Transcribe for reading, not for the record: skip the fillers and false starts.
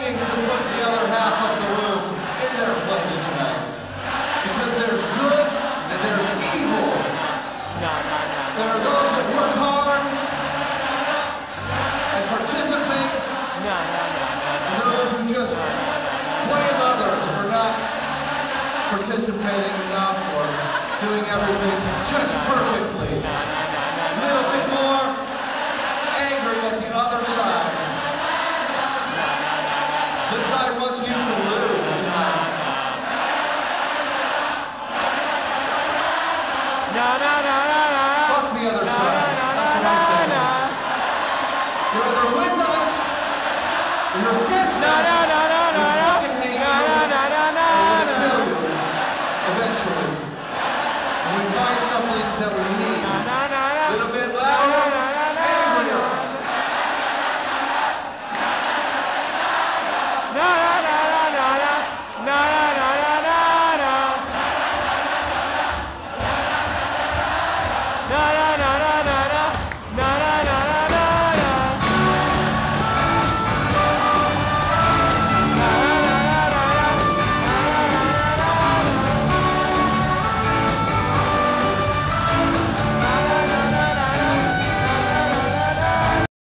fighting to put the other half of the room in their place tonight. Because there's good and there's evil. There are those that work hard and participate. And those who just blame others for not participating enough or doing everything just perfectly.